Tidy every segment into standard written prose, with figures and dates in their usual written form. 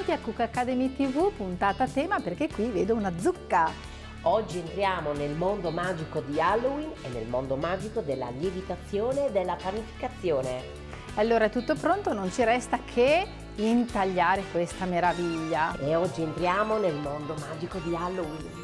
Bentornati a Cook Academy TV, puntata a tema perché qui vedo una zucca. Oggi entriamo nel mondo magico di Halloween e nel mondo magico della lievitazione e della panificazione. Allora è tutto pronto, non ci resta che intagliare questa meraviglia. E oggi entriamo nel mondo magico di Halloween.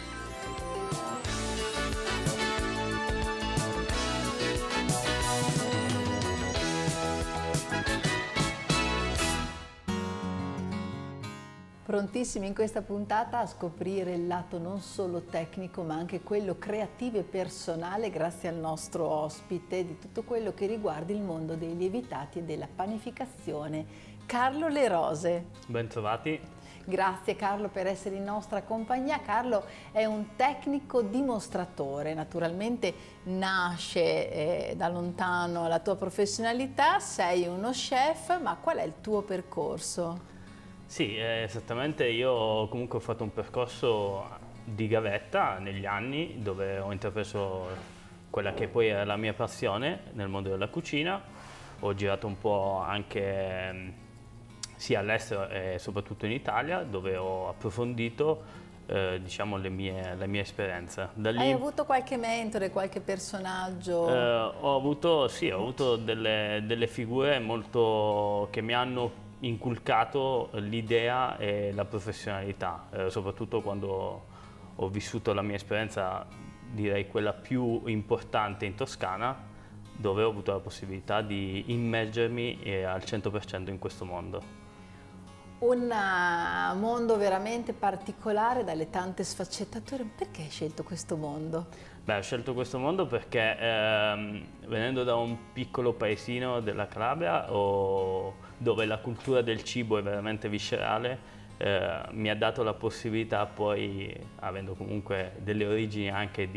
Prontissimi in questa puntata a scoprire il lato non solo tecnico ma anche quello creativo e personale grazie al nostro ospite di tutto quello che riguarda il mondo dei lievitati e della panificazione, Carlo Le Rose. Bentrovati. Grazie Carlo per essere in nostra compagnia. Carlo è un tecnico dimostratore, naturalmente nasce da lontano la tua professionalità, sei uno chef, ma qual è il tuo percorso? Sì, esattamente, io comunque ho fatto un percorso di gavetta negli anni dove ho intrapreso quella che poi era la mia passione nel mondo della cucina. Ho girato un po' anche sia all'estero e soprattutto in Italia dove ho approfondito diciamo le mie esperienze. Da lì, hai avuto qualche mentore, qualche personaggio? Ho avuto delle figure molto che mi hanno inculcato l'idea e la professionalità, soprattutto quando ho vissuto la mia esperienza, direi quella più importante in Toscana, dove ho avuto la possibilità di immergermi al 100% in questo mondo. Un mondo veramente particolare dalle tante sfaccettature. Perché hai scelto questo mondo? Beh, ho scelto questo mondo perché venendo da un piccolo paesino della Calabria dove la cultura del cibo è veramente viscerale, mi ha dato la possibilità poi, avendo comunque delle origini anche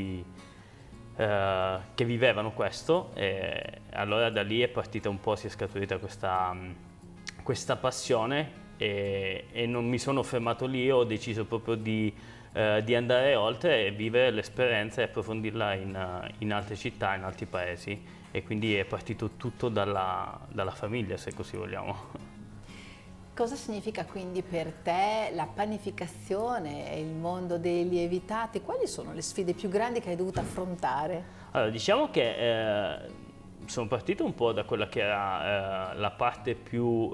che vivevano questo, allora da lì è partita un po', si è scaturita questa passione e non mi sono fermato lì, ho deciso proprio di andare oltre e vivere l'esperienza e approfondirla in altre città, in altri paesi, e quindi è partito tutto dalla famiglia, se così vogliamo. Cosa significa quindi per te la panificazione e il mondo dei lievitati? Quali sono le sfide più grandi che hai dovuto affrontare? Allora, diciamo che sono partito un po' da quella che era la parte più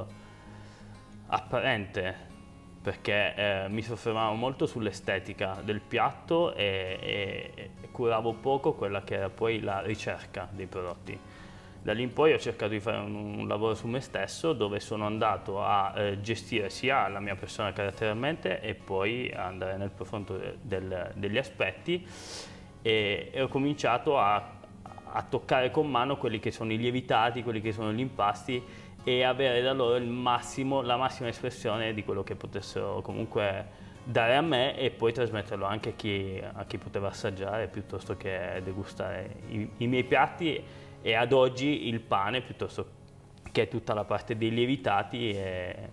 apparente, perché mi soffermavo molto sull'estetica del piatto e curavo poco quella che era poi la ricerca dei prodotti. Da lì in poi ho cercato di fare un lavoro su me stesso, dove sono andato a gestire sia la mia persona caratterialmente e poi andare nel profondo degli aspetti e ho cominciato a toccare con mano quelli che sono i lievitati, quelli che sono gli impasti e avere da loro la massima espressione di quello che potessero comunque dare a me e poi trasmetterlo anche a chi poteva assaggiare piuttosto che degustare i miei piatti e ad oggi il pane piuttosto che tutta la parte dei lievitati e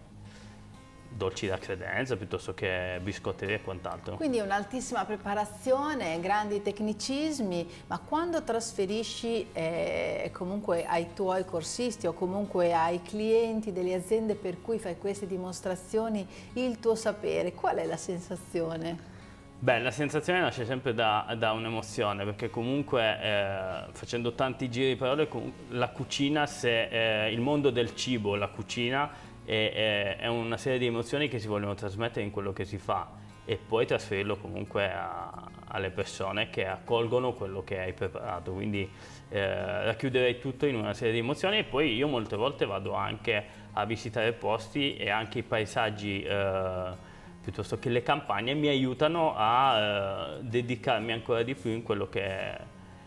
dolci da credenza piuttosto che biscotterie e quant'altro. Quindi un'altissima preparazione, grandi tecnicismi, ma quando trasferisci comunque ai tuoi corsisti o comunque ai clienti delle aziende per cui fai queste dimostrazioni il tuo sapere, qual è la sensazione? Beh, la sensazione nasce sempre da un'emozione, perché comunque facendo tanti giri di parole, la cucina, il mondo del cibo, la cucina, è una serie di emozioni che si vogliono trasmettere in quello che si fa e poi trasferirlo comunque alle persone che accolgono quello che hai preparato. Quindi racchiuderei tutto in una serie di emozioni e poi io molte volte vado anche a visitare posti e anche i paesaggi piuttosto che le campagne mi aiutano a dedicarmi ancora di più in quello che è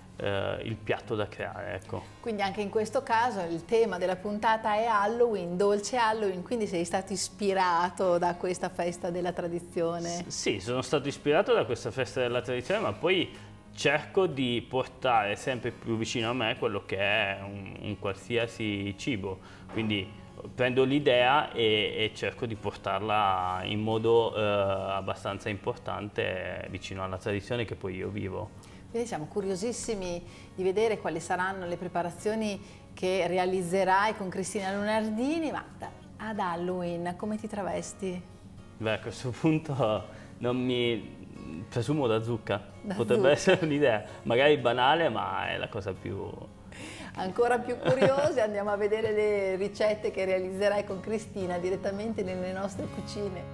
il piatto da creare, ecco. Quindi anche in questo caso il tema della puntata è Halloween, dolce Halloween, quindi sei stato ispirato da questa festa della tradizione? Sì, sono stato ispirato da questa festa della tradizione, ma poi cerco di portare sempre più vicino a me quello che è un qualsiasi cibo, quindi prendo l'idea e cerco di portarla in modo abbastanza importante vicino alla tradizione che poi io vivo. Quindi siamo curiosissimi di vedere quali saranno le preparazioni che realizzerai con Cristina Lunardini, ma ad Halloween come ti travesti? Beh, a questo punto non mi presumo da zucca. Da Potrebbe zucca. essere un'idea, magari banale, ma è la cosa più... Ancora più curiosi, andiamo a vedere le ricette che realizzerai con Cristina direttamente nelle nostre cucine.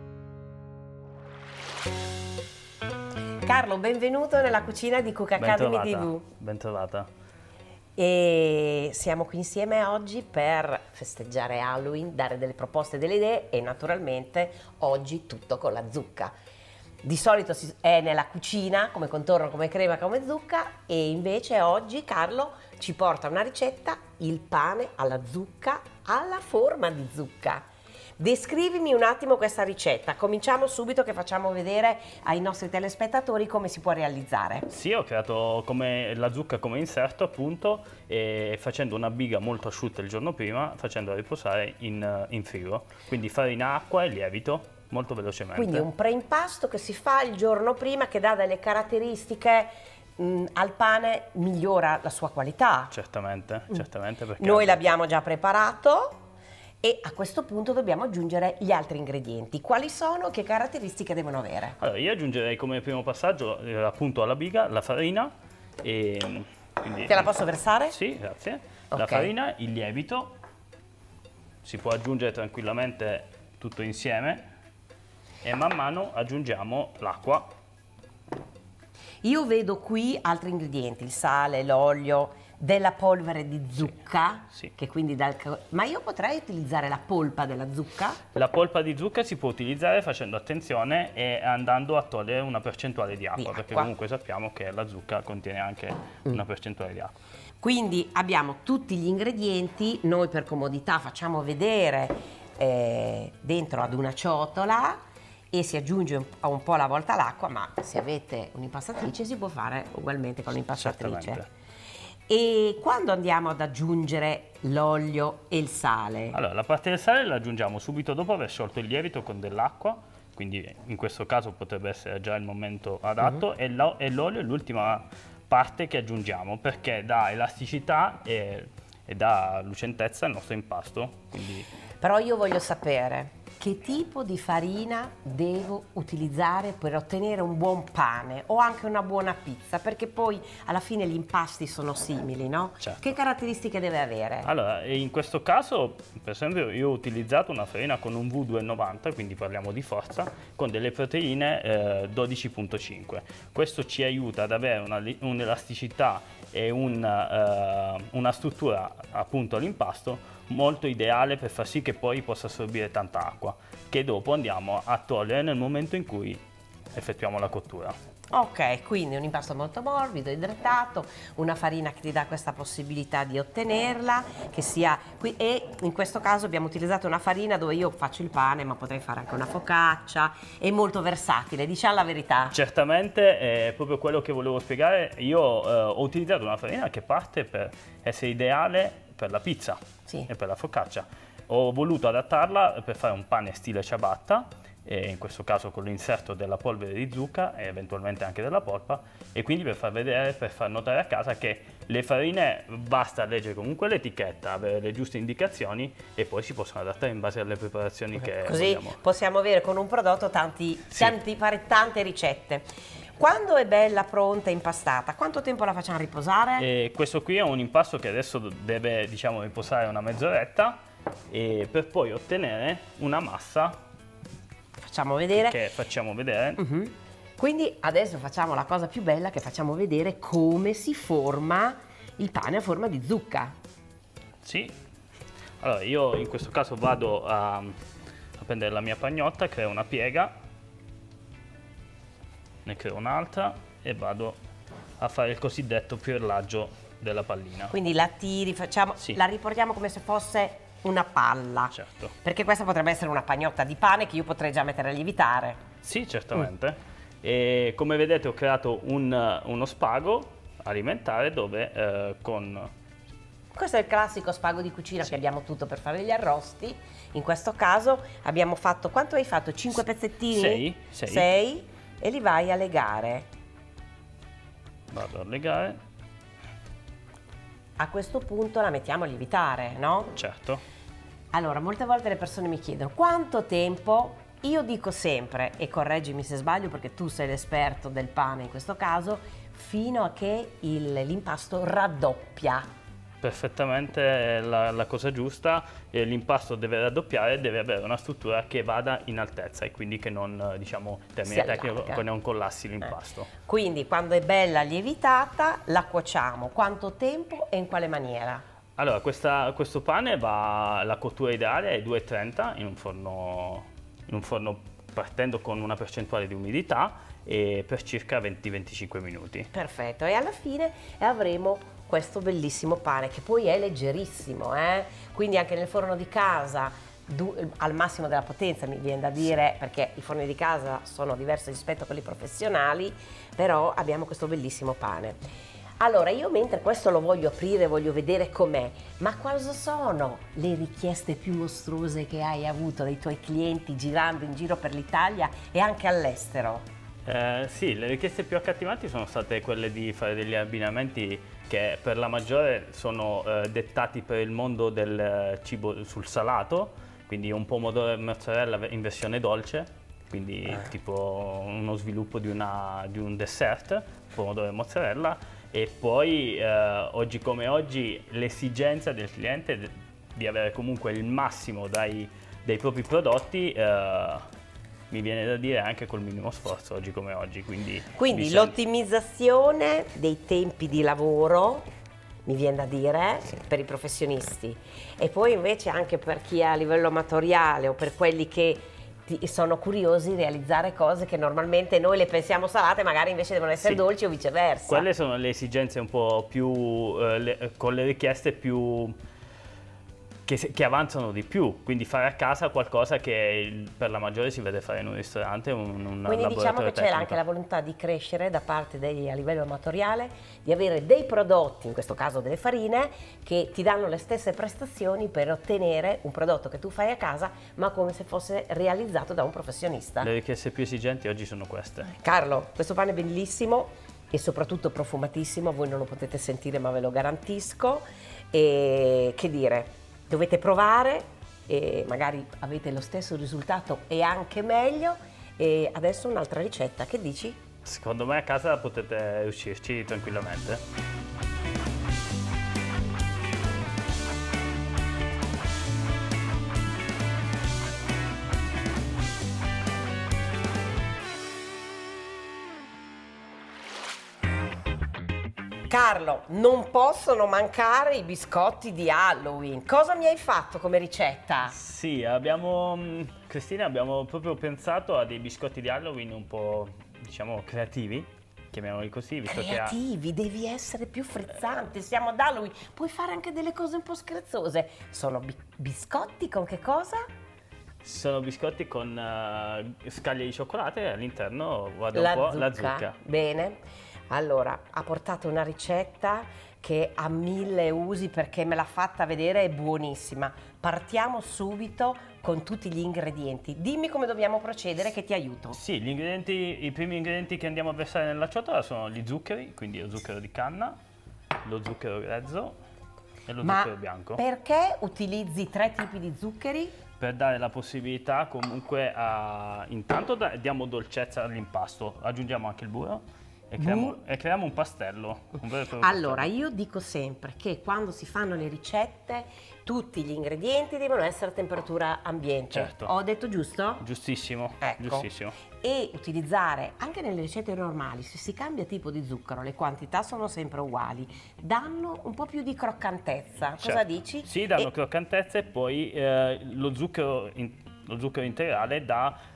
Carlo, benvenuto nella cucina di Cook Academy TV. Ben trovata. E siamo qui insieme oggi per festeggiare Halloween, dare delle proposte, delle idee e naturalmente oggi tutto con la zucca. Di solito è nella cucina come contorno, come crema, come zucca, e invece oggi Carlo ci porta una ricetta, il pane alla zucca alla forma di zucca. Descrivimi un attimo questa ricetta, cominciamo subito che facciamo vedere ai nostri telespettatori come si può realizzare. Sì, ho creato la zucca come inserto appunto, e facendo una biga molto asciutta il giorno prima, facendola riposare in frigo. Quindi farina, acqua e lievito, molto velocemente. Quindi un preimpasto che si fa il giorno prima, che dà delle caratteristiche al pane, migliora la sua qualità. Certamente, certamente. Perché Noi l'abbiamo già preparato. E a questo punto dobbiamo aggiungere gli altri ingredienti. Quali sono? Che caratteristiche devono avere? Allora, io aggiungerei come primo passaggio appunto alla biga la farina. E quindi, Te la posso versare? Sì, grazie. Ok. La farina, il lievito, si può aggiungere tranquillamente tutto insieme e man mano aggiungiamo l'acqua. Io vedo qui altri ingredienti, il sale, l'olio, della polvere di zucca, Sì. che quindi ma io potrei utilizzare la polpa della zucca? La polpa di zucca si può utilizzare facendo attenzione e andando a togliere una percentuale di acqua, perché comunque sappiamo che la zucca contiene anche una percentuale di acqua. Quindi abbiamo tutti gli ingredienti, noi per comodità facciamo vedere dentro ad una ciotola e si aggiunge un po' alla volta l'acqua, ma se avete un'impastatrice si può fare ugualmente con l'impastatrice. Certamente. E quando andiamo ad aggiungere l'olio e il sale? Allora, la parte del sale la aggiungiamo subito dopo aver sciolto il lievito con dell'acqua, quindi in questo caso potrebbe essere già il momento adatto, e l'olio è l'ultima parte che aggiungiamo perché dà elasticità e dà lucentezza al nostro impasto. Quindi... Però io voglio sapere che tipo di farina devo utilizzare per ottenere un buon pane o anche una buona pizza, perché poi alla fine gli impasti sono simili, no? Certo. Che caratteristiche deve avere? Allora, in questo caso, per esempio, io ho utilizzato una farina con un V2,90, quindi parliamo di forza, con delle proteine 12,5. Questo ci aiuta ad avere un'elasticità e una struttura appunto all'impasto molto ideale per far sì che poi possa assorbire tanta acqua, che dopo andiamo a togliere nel momento in cui effettuiamo la cottura. Ok, quindi un impasto molto morbido, idratato, una farina che ti dà questa possibilità di ottenerla, che sia qui, e in questo caso abbiamo utilizzato una farina dove io faccio il pane, ma potrei fare anche una focaccia, è molto versatile, diciamo la verità. Certamente, è proprio quello che volevo spiegare. Io ho utilizzato una farina che parte per essere ideale per la pizza e per la focaccia. Ho voluto adattarla per fare un pane stile ciabatta, e in questo caso con l'inserto della polvere di zucca e eventualmente anche della polpa, e quindi per far vedere, per far notare a casa che le farine basta leggere comunque l'etichetta, avere le giuste indicazioni e poi si possono adattare in base alle preparazioni che così vogliamo. possiamo avere con un prodotto fare tante ricette. Quando è bella, pronta, impastata, quanto tempo la facciamo riposare? E questo qui è un impasto che adesso deve, diciamo, riposare una mezz'oretta, e per poi ottenere una massa facciamo vedere. Che facciamo vedere. Quindi adesso facciamo la cosa più bella, che facciamo vedere come si forma il pane a forma di zucca. Sì. Allora io in questo caso vado a prendere la mia pagnotta, creo una piega, ne creo un'altra e vado a fare il cosiddetto fiorlaggio della pallina. Quindi la tiri, la riportiamo come se fosse una palla. Certo. Perché questa potrebbe essere una pagnotta di pane che io potrei già mettere a lievitare. Sì, certamente. E come vedete ho creato uno spago alimentare dove Questo è il classico spago di cucina che abbiamo tutto per fare gli arrosti. In questo caso abbiamo fatto, quanto hai fatto? 5 pezzettini? 6. E li vai a legare. Vado a legare. A questo punto la mettiamo a lievitare, no? Certo. Allora, molte volte le persone mi chiedono quanto tempo. Io dico sempre, e correggimi se sbaglio perché tu sei l'esperto del pane in questo caso, fino a che l'impasto raddoppia. Perfettamente la cosa giusta, l'impasto deve raddoppiare, deve avere una struttura che vada in altezza e quindi che non, diciamo, termine tecnico, che non collassi l'impasto. Quindi quando è bella lievitata la cuociamo, quanto tempo e in quale maniera? Allora, questo pane la cottura ideale è 230 in un forno partendo con una percentuale di umidità e per circa 20-25 minuti. Perfetto, e alla fine avremo questo bellissimo pane che poi è leggerissimo, quindi anche nel forno di casa al massimo della potenza, mi viene da dire, perché i forni di casa sono diversi rispetto a quelli professionali, però abbiamo questo bellissimo pane. Allora, io mentre questo lo voglio aprire, voglio vedere com'è, ma cosa sono le richieste più mostruose che hai avuto dai tuoi clienti girando in giro per l'Italia e anche all'estero? Sì, le richieste più accattivanti sono state quelle di fare degli abbinamenti che per la maggiore sono dettati per il mondo del cibo sul salato, quindi un pomodoro e mozzarella in versione dolce, quindi tipo uno sviluppo di un dessert, pomodoro e mozzarella. E poi oggi come oggi l'esigenza del cliente di avere comunque il massimo dai propri prodotti mi viene da dire anche col minimo sforzo oggi come oggi. Quindi l'ottimizzazione dei tempi di lavoro, mi viene da dire, per i professionisti, e poi invece anche per chi è a livello amatoriale o per quelli che sono curiosi di realizzare cose che normalmente noi le pensiamo salate, magari invece devono essere dolci o viceversa. Quelle sono le esigenze un po' più, con le richieste più che avanzano di più, quindi fare a casa qualcosa che per la maggiore si vede fare in un ristorante, quindi diciamo che c'è anche la volontà di crescere da parte a livello amatoriale, di avere dei prodotti, in questo caso delle farine, che ti danno le stesse prestazioni per ottenere un prodotto che tu fai a casa, ma come se fosse realizzato da un professionista. Le richieste più esigenti oggi sono queste. Carlo, questo pane è bellissimo e soprattutto profumatissimo, voi non lo potete sentire ma ve lo garantisco, e che dire, dovete provare e magari avete lo stesso risultato e anche meglio. E adesso un'altra ricetta, che dici? Secondo me a casa potete riuscirci tranquillamente. Carlo, non possono mancare i biscotti di Halloween. Cosa mi hai fatto come ricetta? Sì, Cristina, abbiamo proprio pensato a dei biscotti di Halloween un po', diciamo, creativi, chiamiamoli così. Visto creativi, devi essere più frizzante, siamo ad Halloween. Puoi fare anche delle cose un po' scherzose. Sono biscotti con che cosa? Sono biscotti con scaglie di cioccolato e all'interno la zucca. Bene. Allora, ha portato una ricetta che ha 1000 usi perché me l'ha fatta vedere, è buonissima. Partiamo subito con tutti gli ingredienti. Dimmi come dobbiamo procedere che ti aiuto. Sì, i primi ingredienti che andiamo a versare nella ciotola sono gli zuccheri, quindi lo zucchero di canna, lo zucchero grezzo e lo zucchero bianco. Perché utilizzi 3 tipi di zuccheri? Per dare la possibilità comunque intanto diamo dolcezza all'impasto, aggiungiamo anche il burro. E creiamo un pastello. Allora, io dico sempre che quando si fanno le ricette tutti gli ingredienti devono essere a temperatura ambiente. Certo. Ho detto giusto? Giustissimo, ecco. Giustissimo. E utilizzare anche nelle ricette normali, se si cambia tipo di zucchero, le quantità sono sempre uguali, danno un po' più di croccantezza. Certo. Cosa dici? Sì, danno croccantezza e poi lo zucchero integrale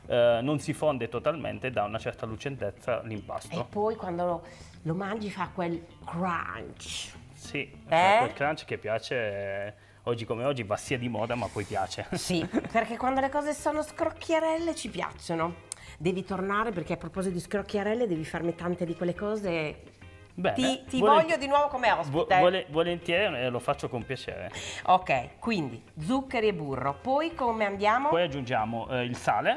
non si fonde totalmente, dà una certa lucentezza all'impasto. E poi quando lo mangi fa quel crunch. Sì, quel crunch che piace, oggi come oggi va sia di moda ma poi piace. Sì, perché quando le cose sono scrocchiarelle ci piacciono. Devi tornare perché a proposito di scrocchiarelle devi farmi tante di quelle cose. Bene, ti voglio di nuovo come ospite. Volentieri, lo faccio con piacere. Ok, quindi zuccheri e burro. Poi come andiamo? Poi aggiungiamo il sale.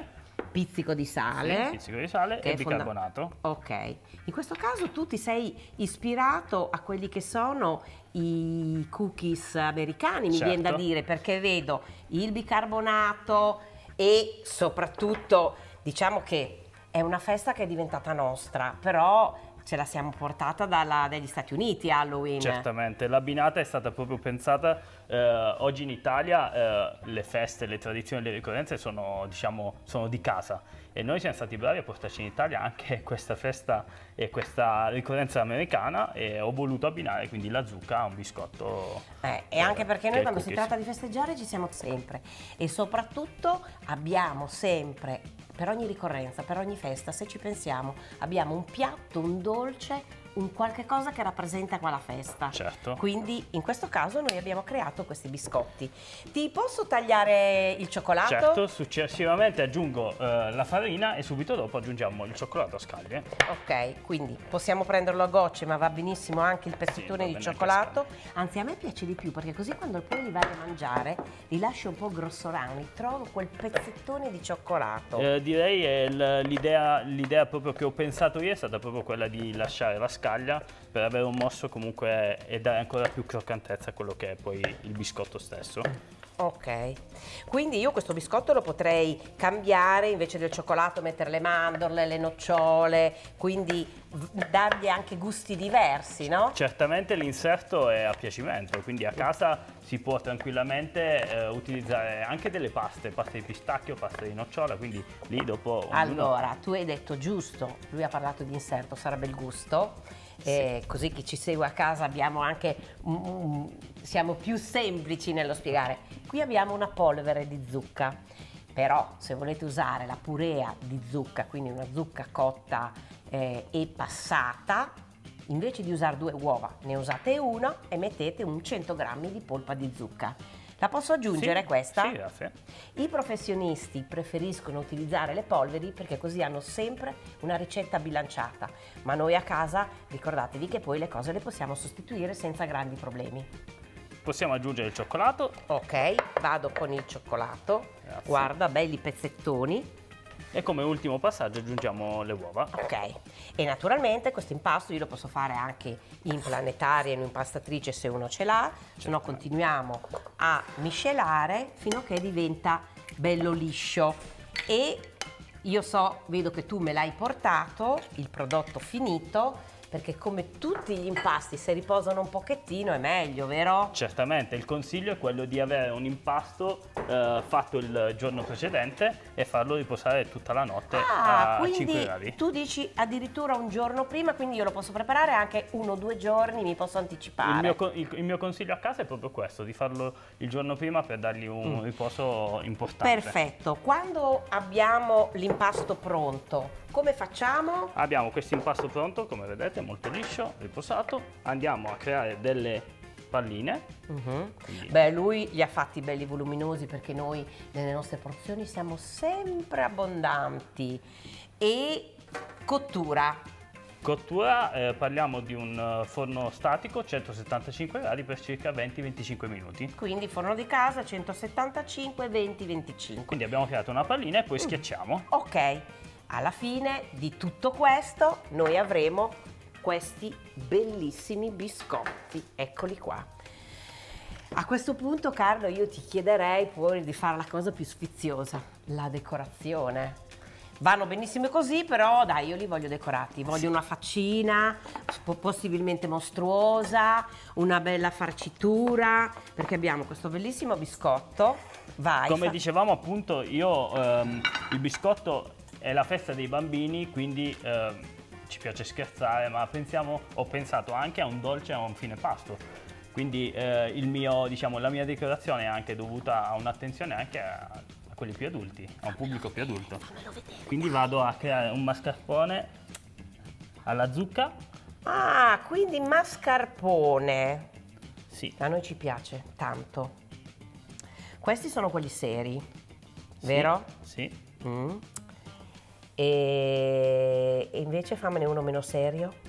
pizzico di sale. Sì, pizzico di sale e bicarbonato. Ok, in questo caso tu ti sei ispirato a quelli che sono i cookies americani, mi viene da dire, perché vedo il bicarbonato e soprattutto diciamo che è una festa che è diventata nostra, però ce la siamo portata dagli Stati Uniti Halloween. Certamente, l'abbinata è stata proprio pensata, oggi in Italia le feste, le tradizioni, le ricorrenze sono, diciamo, sono di casa e noi siamo stati bravi a portarci in Italia anche questa festa e questa ricorrenza americana e ho voluto abbinare quindi la zucca a un biscotto. E anche perché noi quando cookies. si tratta di festeggiare ci siamo sempre e soprattutto abbiamo sempre, per ogni ricorrenza, per ogni festa, se ci pensiamo, abbiamo un piatto, un dolce, un qualche cosa che rappresenta quella festa. Certo. Quindi in questo caso noi abbiamo creato questi biscotti. Ti posso tagliare il cioccolato? Certo, successivamente aggiungo la farina e subito dopo aggiungiamo il cioccolato a scaglie. Ok, quindi possiamo prenderlo a gocce, ma va benissimo anche il pezzettone di cioccolato. Anzi, a me piace di più perché così quando poi li vai a mangiare li lasci un po' grossolani, trovo quel pezzettone di cioccolato. Direi l'idea proprio che ho pensato io è stata proprio quella di lasciare la scaglia per avere un morso comunque e dare ancora più croccantezza a quello che è poi il biscotto stesso. Ok, quindi io questo biscotto lo potrei cambiare, invece del cioccolato mettere le mandorle, le nocciole, quindi dargli anche gusti diversi, no? Certamente l'inserto è a piacimento, quindi a casa si può tranquillamente utilizzare anche delle paste di pistacchio, pasta di nocciola, quindi lì dopo... Allora, tu hai detto giusto, lui ha parlato di inserto, sarebbe il gusto. Sì. Così chi ci segue a casa abbiamo anche siamo più semplici nello spiegare. Qui abbiamo una polvere di zucca, però se volete usare la purea di zucca, quindi una zucca cotta e passata, invece di usare 2 uova ne usate una e mettete un 100 grammi di polpa di zucca. La posso aggiungere questa? Sì, grazie. I professionisti preferiscono utilizzare le polveri perché così hanno sempre una ricetta bilanciata, ma noi a casa ricordatevi che poi le cose le possiamo sostituire senza grandi problemi. Possiamo aggiungere il cioccolato. Ok, vado con il cioccolato, Grazie. Guarda, belli pezzettoni. E come ultimo passaggio aggiungiamo le uova. Ok, e naturalmente questo impasto io lo posso fare anche in planetaria, in impastatrice se uno ce l'ha, se no continuiamo a miscelare fino a che diventa bello liscio. E io vedo che tu me l'hai portato, il prodotto finito, perché come tutti gli impasti se riposano un pochettino è meglio, vero? Certamente, il consiglio è quello di avere un impasto fatto il giorno precedente e farlo riposare tutta la notte a 5 gradi. Quindi tu dici addirittura un giorno prima, quindi io lo posso preparare anche 1 o 2 giorni, mi posso anticipare. Il mio consiglio a casa è proprio questo, di farlo il giorno prima per dargli un riposo importante. Perfetto, quando abbiamo l'impasto pronto, come facciamo? Abbiamo questo impasto pronto, come vedete, molto liscio, riposato. Andiamo a creare delle palline. Beh, lui li ha fatti belli voluminosi perché noi nelle nostre porzioni siamo sempre abbondanti. E cottura. Cottura, parliamo di un forno statico 175 gradi per circa 20-25 minuti. Quindi forno di casa 175, 20, 25. Quindi abbiamo creato una pallina e poi schiacciamo. Ok, alla fine di tutto questo noi avremo questi bellissimi biscotti, eccoli qua. A questo punto, Carlo, io ti chiederei poi di fare la cosa più sfiziosa, la decorazione. Vanno benissimo così, però dai, io li voglio decorati. Voglio una faccina, possibilmente mostruosa, una bella farcitura, perché abbiamo questo bellissimo biscotto. Vai. Come dicevamo appunto, il biscotto è la festa dei bambini, quindi ci piace scherzare, ma ho pensato anche a un dolce, a un fine pasto. Quindi la mia decorazione è anche dovuta a un'attenzione anche a quelli più adulti, a un pubblico più adulto. Quindi vado a creare un mascarpone alla zucca. Ah, quindi mascarpone. Sì. A noi ci piace tanto. Questi sono quelli seri, vero? Sì. E invece fammene uno meno serio.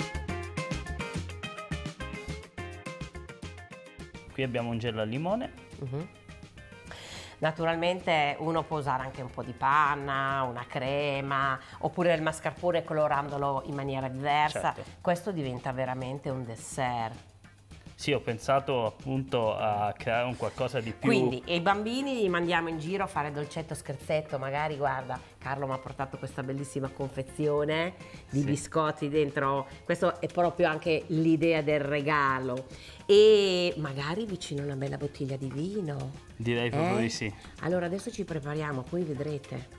Qui abbiamo un gelo al limone. Naturalmente uno può usare anche un po' di panna, una crema, oppure il mascarpone colorandolo in maniera diversa. Certo. Questo diventa veramente un dessert. Sì, ho pensato appunto a creare un qualcosa di più... Quindi i bambini li mandiamo in giro a fare dolcetto scherzetto, magari guarda, Carlo mi ha portato questa bellissima confezione di biscotti dentro, questo è proprio anche l'idea del regalo, e magari vicino una bella bottiglia di vino. Direi proprio di sì. Allora adesso ci prepariamo, poi vedrete.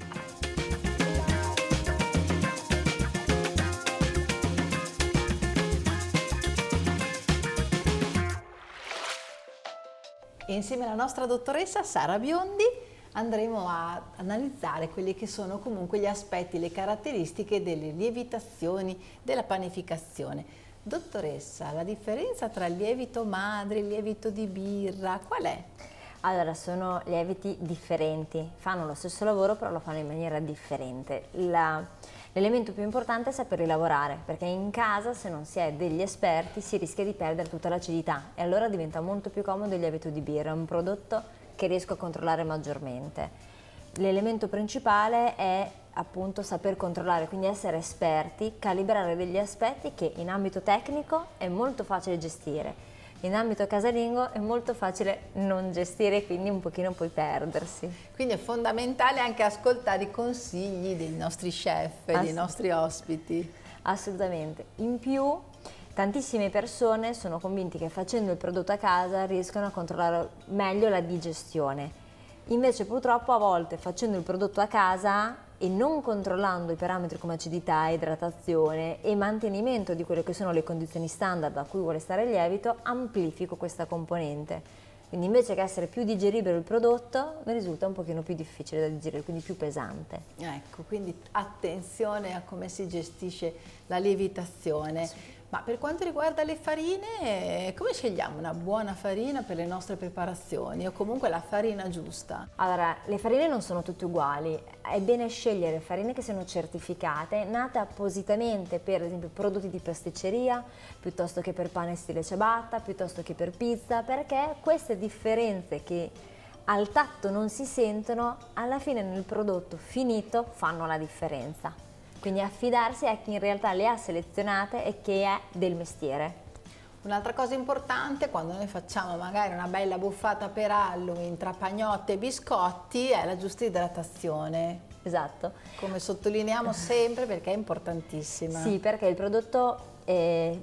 Insieme alla nostra dottoressa Sara Biondi andremo a analizzare quelli che sono comunque gli aspetti, le caratteristiche delle lievitazioni, della panificazione. Dottoressa, la differenza tra il lievito madre e il lievito di birra, qual è? Allora, sono lieviti differenti, fanno lo stesso lavoro però lo fanno in maniera differente. L'elemento più importante è saperli lavorare, perché in casa, se non si è degli esperti, si rischia di perdere tutta l'acidità e allora diventa molto più comodo il lievito di birra, è un prodotto che riesco a controllare maggiormente. L'elemento principale è appunto saper controllare, quindi essere esperti, calibrare degli aspetti che in ambito tecnico è molto facile gestire. In ambito casalingo è molto facile non gestire, quindi un pochino puoi perdersi. Quindi è fondamentale anche ascoltare i consigli dei nostri chef, dei nostri ospiti. Assolutamente. In più, tantissime persone sono convinti che facendo il prodotto a casa riescano a controllare meglio la digestione. Invece purtroppo a volte facendo il prodotto a casa e non controllando i parametri come acidità, idratazione e mantenimento di quelle che sono le condizioni standard a cui vuole stare il lievito, amplifico questa componente. Quindi invece che essere più digeribile il prodotto, mi risulta un pochino più difficile da digerire, quindi più pesante. Ecco, quindi attenzione a come si gestisce la lievitazione. Sì. Ma per quanto riguarda le farine, come scegliamo una buona farina per le nostre preparazioni o comunque la farina giusta? Allora, le farine non sono tutte uguali, è bene scegliere farine che siano certificate, nate appositamente per esempio prodotti di pasticceria, piuttosto che per pane stile ciabatta, piuttosto che per pizza, perché queste differenze che al tatto non si sentono, alla fine nel prodotto finito fanno la differenza. Quindi affidarsi a chi in realtà le ha selezionate e che è del mestiere. Un'altra cosa importante quando noi facciamo magari una bella buffata per Halloween tra pagnotte e biscotti è la giusta idratazione. Esatto. Come sottolineiamo sempre perché è importantissima. Sì, perché il prodotto è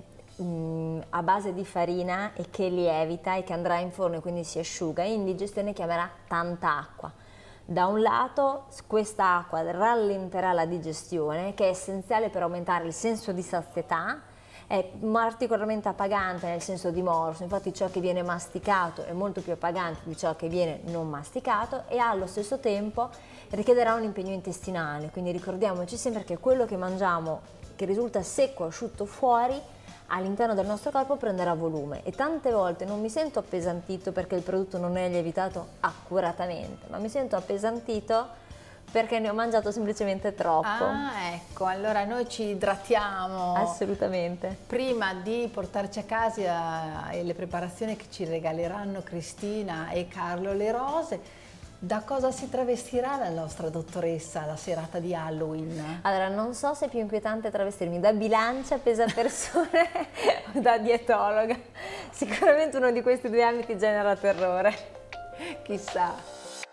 a base di farina e che lievita e che andrà in forno e quindi si asciuga, in digestione chiamerà tanta acqua. Da un lato questa acqua rallenterà la digestione, che è essenziale per aumentare il senso di sazietà, è particolarmente appagante nel senso di morso, infatti ciò che viene masticato è molto più appagante di ciò che viene non masticato e allo stesso tempo richiederà un impegno intestinale, quindi ricordiamoci sempre che quello che mangiamo che risulta secco, asciutto fuori, all'interno del nostro corpo prenderà volume e tante volte non mi sento appesantito perché il prodotto non è lievitato accuratamente, ma mi sento appesantito perché ne ho mangiato semplicemente troppo. Ah, ecco, allora noi ci idratiamo. Assolutamente. Prima di portarci a casa le preparazioni che ci regaleranno Cristina e Carlo Le Rose. Da cosa si travestirà la nostra dottoressa la serata di Halloween? Allora, non so se è più inquietante travestirmi da bilancia, pesapersone o da dietologa. Sicuramente uno di questi due ambiti genera terrore. Chissà.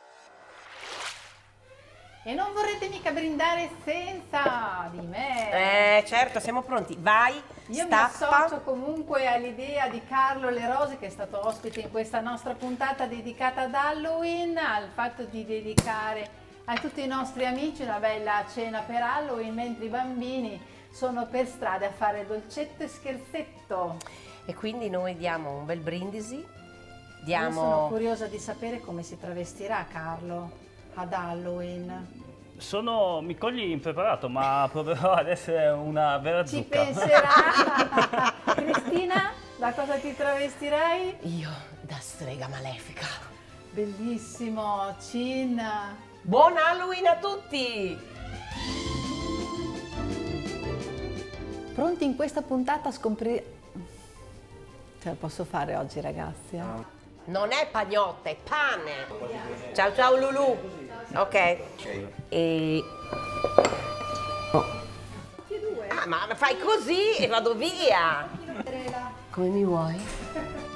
E non vorrete mica brindare senza di me? Certo, siamo pronti. Vai, Io stappa. mi associo comunque all'idea di Carlo Le Rose, che è stato ospite in questa nostra puntata dedicata ad Halloween, al fatto di dedicare a tutti i nostri amici una bella cena per Halloween, mentre i bambini sono per strada a fare dolcetto e scherzetto. E quindi noi diamo un bel brindisi. Io sono curiosa di sapere come si travestirà Carlo ad Halloween. Mi cogli impreparato, ma proverò ad essere una vera Ci zucca. penserà. Cristina, da cosa ti travestirai? Io da strega malefica. Bellissimo, Cin. Buon Halloween a tutti! Pronti in questa puntata a scoprire... Ce la posso fare oggi, ragazzi? Non è pagnotta, è pane. Ciao ciao Lulu. Ok. E... Oh. Ah, ma fai così e vado via. Come mi vuoi?